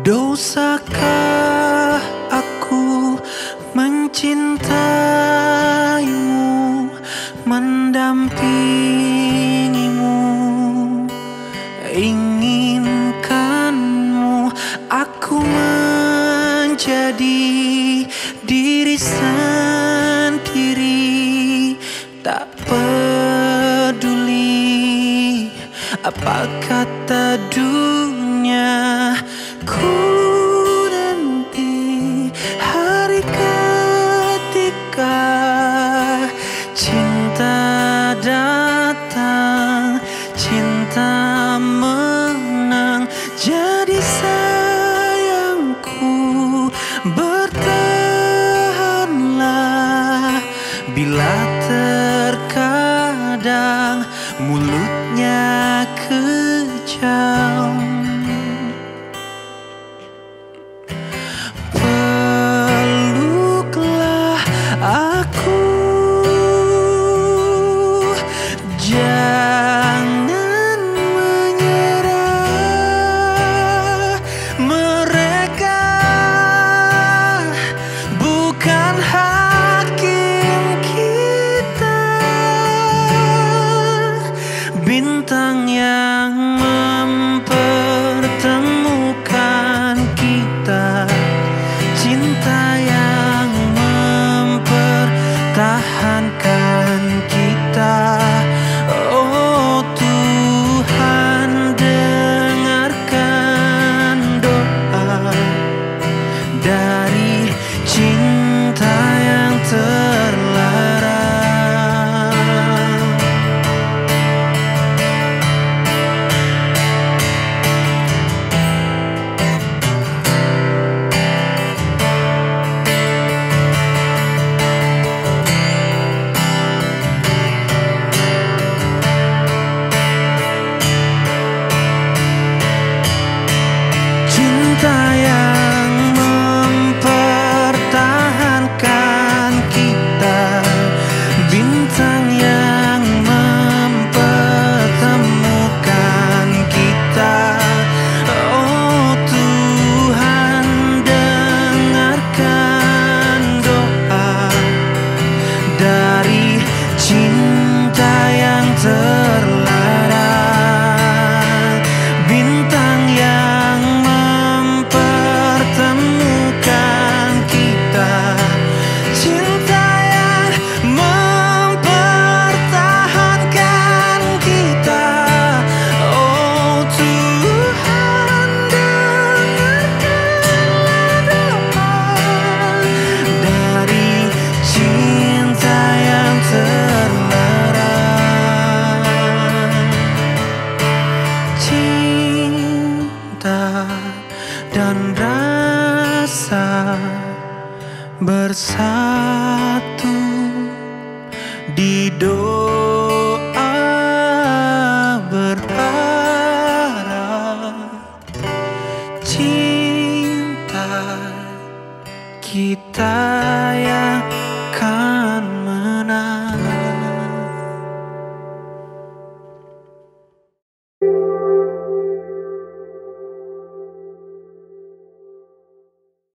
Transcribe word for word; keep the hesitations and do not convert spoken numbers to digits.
Dosakah aku mencintaimu, mendampingimu, inginkanmu, aku menjadi diri sendiri, tak peduli apa kata dunia. Ku nanti hari ketika cinta datang, cinta menang. Jadi sayangku, bertahanlah bila terkadang mulutnya kejam. Peluklah aku, jangan menyerah. Mereka bukan hakim kita, bintang yang mempertemukan kita, cinta yang mempertahankan kita. Oh Tuhan, dengarkan doa dari cinta yang terlarang. Cinta yang mempertahankan kita, bintang yang mempertemukan kita. Oh Tuhan, dengarkan doa dari cinta yang terlarang, bintang yang mempertemukan kita, cinta yang mempertahankan kita. Oh Tuhan, dengarkanlah doa dari cinta yang terlarang. Cinta dan rasa bersatu.